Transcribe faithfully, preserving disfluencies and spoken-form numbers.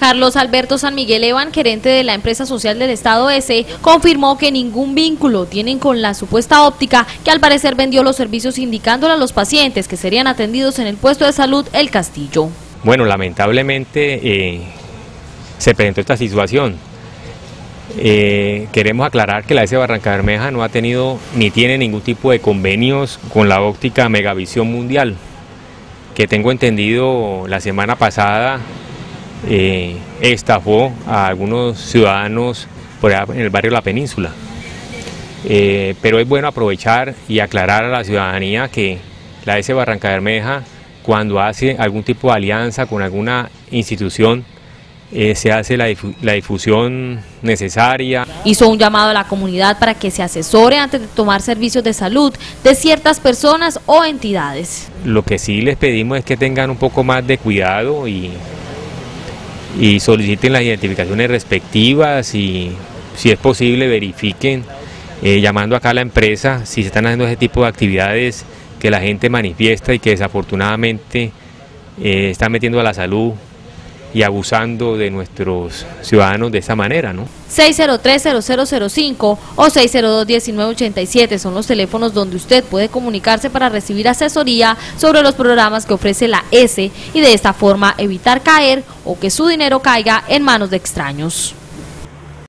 Carlos Alberto San Miguel Evan, gerente de la empresa social del Estado S, confirmó que ningún vínculo tienen con la supuesta óptica que al parecer vendió los servicios indicándole a los pacientes que serían atendidos en el puesto de salud El Castillo. Bueno, lamentablemente eh, se presentó esta situación. Eh, queremos aclarar que la S Barranca Bermeja no ha tenido ni tiene ningún tipo de convenios con la óptica Megavisión Mundial, que tengo entendido la semana pasada eh, estafó a algunos ciudadanos por allá en el barrio La Península. Eh, pero es bueno aprovechar y aclarar a la ciudadanía que la S Barranca Bermeja, cuando hace algún tipo de alianza con alguna institución, Eh, se hace la, difu la difusión necesaria. Hizo un llamado a la comunidad para que se asesore antes de tomar servicios de salud de ciertas personas o entidades. Lo que sí les pedimos es que tengan un poco más de cuidado y, y soliciten las identificaciones respectivas y, si es posible, verifiquen, eh, llamando acá a la empresa si se están haciendo ese tipo de actividades que la gente manifiesta y que desafortunadamente eh, están metiendo a la salud y abusando de nuestros ciudadanos de esa manera, ¿no? seis cero tres, cero cero cero cinco o seis cero dos, diecinueve ochenta y siete son los teléfonos donde usted puede comunicarse para recibir asesoría sobre los programas que ofrece la S y de esta forma evitar caer o que su dinero caiga en manos de extraños.